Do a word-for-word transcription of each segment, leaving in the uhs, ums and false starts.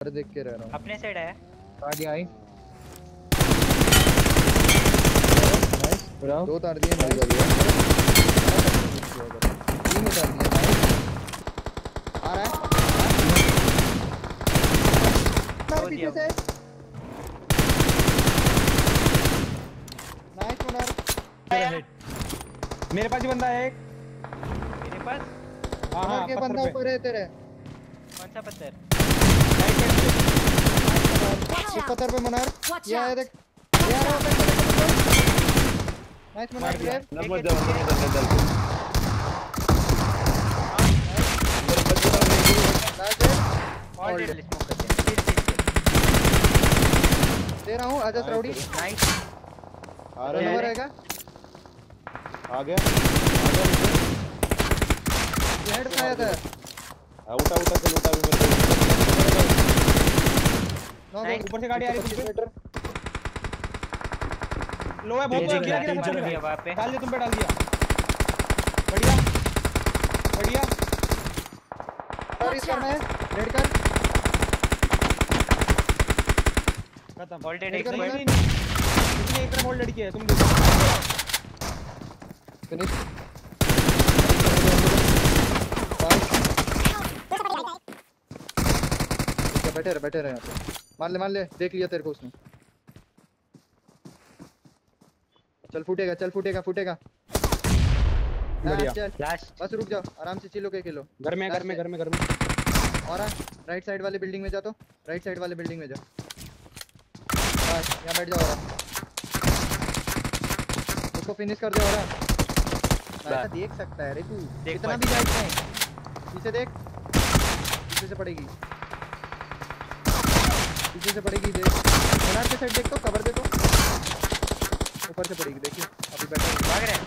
देख के रह रहा हूँ। अपने साइड आया। आगे आई। दो तार दिए नाइस। तीन उतार दिए नाइस। आ रहा है पीछे से। नाइस मुनार। मेरे पास ही बंदा है एक। मेरे पास हाँ हाँ के बंदा ऊपर है तेरे। कौन सा पत्थर? इस पत्थर पे मुनार। ये आया देख। ये आ रहा है। नाइस मुनार ग्रेव। नंबर दे अंदर अंदर अंदर ऑलरेडी स्मोक कर दिया। दे रहा हूँ आजा सराउडी। नाइस। आ रहा है। रहेगा। आ गया आ गया हेड खाया था। उठा उठा चल उठा भी मेरे नाइस। ऊपर से गाड़ी आ रही है तुम पे। लो है बहुत गिरा गिरा गिरा दिया वहां पे। डाल दिया तुम पे डाल दिया। बढ़िया बढ़िया। और इस करना है रेड कर। खत्म ऑलरेडी एक नहीं साइड। नहीं इसने एक तरफ होल्ड लड़की है तुम देखो। फिनिश। बैठे रहे बैठे रहे यहाँ पे। मार ले मार ले देख लिया तेरे को उसने। चल फूटेगा चल फूटेगा फूटेगा। बढ़िया। चल लास्ट। बस रुक जाओ आराम से चिलो के खेलो। घर में घर में घर में घर में। और राइट साइड वाले बिल्डिंग में जा। तो राइट साइड वाले बिल्डिंग में जा। बस यहाँ बैठ जाओ। उसको फिनिश कर दे। और देख सकता है रे तू कितना भी जाए। पीछे देख पीछे से पड़ेगी पीछे से पड़ेगी देख। मुनार के साइड देख तो कवर दे तो ऊपर से पड़ेगी देखिए अभी बैठे भाग रहे हैं।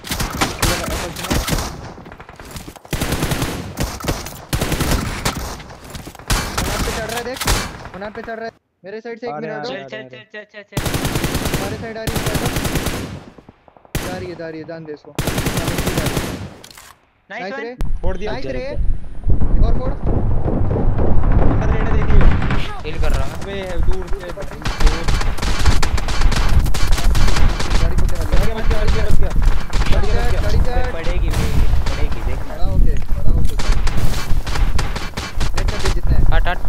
मुनार पे चढ़ रहा है देख। मुनार पे चढ़ रहा है मेरे साइड से। एक मिनट चल चल चल चल चल चल। हमारे साइड आ रही है। जा रही है जा रही है जान दे इसको। Nice one. फोड़ दिया। नाइस रे। एक और फोड़। अंदर रेड देखिए हिल कर रहा हूं। अबे दूर से गाड़ी को चला गाड़ी बच गया बच गया बच गया गाड़ी चढ़ गाड़ी चढ़। पड़ेगी पड़ेगी देखना। खड़ा होके खड़ा होके नेट कर दे जितने। हट हट।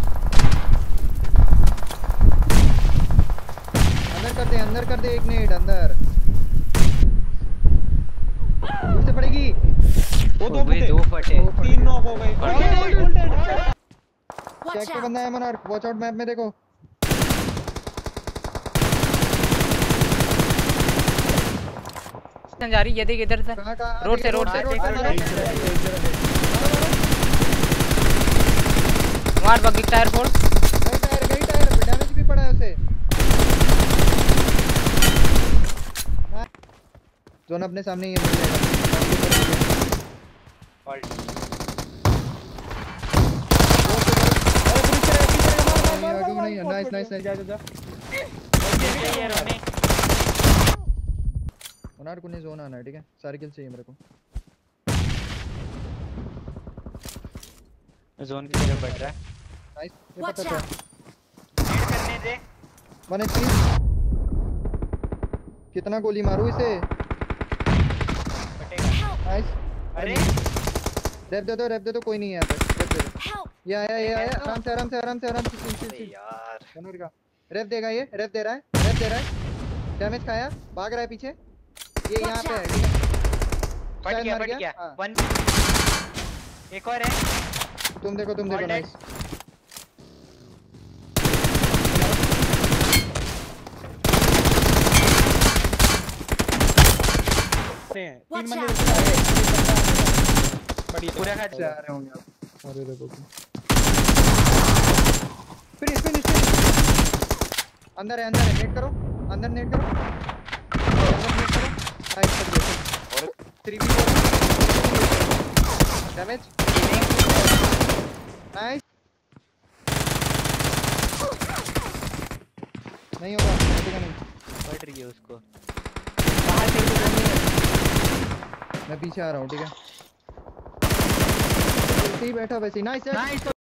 अंदर कर दे अंदर कर दे। एक नेट अंदर दूर से पड़ेगी। वो दो फटे दो फटे। तीन नॉक हो गए। चेक पे बंदा है मनार। वॉच आउट मैप में देखो। जा रही है देख इधर से। कहां कहां रोड से रोड से मार बगी टायर फोड़। गई टायर गई टायर डैमेज भी पड़ा है उसे। जोन अपने सामने ही है। Nice nice nice. मुनार को नहीं जोन आना है ठीक है। सारी किल चाहिए मेरे को। जोन की तरफ बढ़ रहा है। नाइस ये पता था। नीड करने दे। One HP. कितना गोली मारूं इसे। फटेगा। नाइस। अरे रेप दे दो रेप दे दो कोई नहीं है यहाँ पे। रेप दे दो। ये आया ये आया आराम से आराम से आराम से आराम से चिल चिल चिल यार मुनार का रेप देगा। ये रेप दे रहा है रेप दे रहा है। डैमेज खाया भाग रहा है पीछे। ये यहाँ पे है ठीक है। फट शायद गया मर फट गया। हाँ। वन एक और है। तुम देखो तुम देखो। All nice. तीन बंदे बढ़िया पूरा खा से आ रहे होंगे आप। अरे देखो फिनिश फिनिश अंदर है अंदर है। नेट करो अंदर नेट करो अंदर नेट करो। नाइस कर दिया। और थ्री बी डैमेज। नाइस नहीं होगा नहीं। बढ़ रही है उसको। बाहर से मैं पीछे आ रहा हूँ ठीक है। ही बैठा वैसे। Nice nice.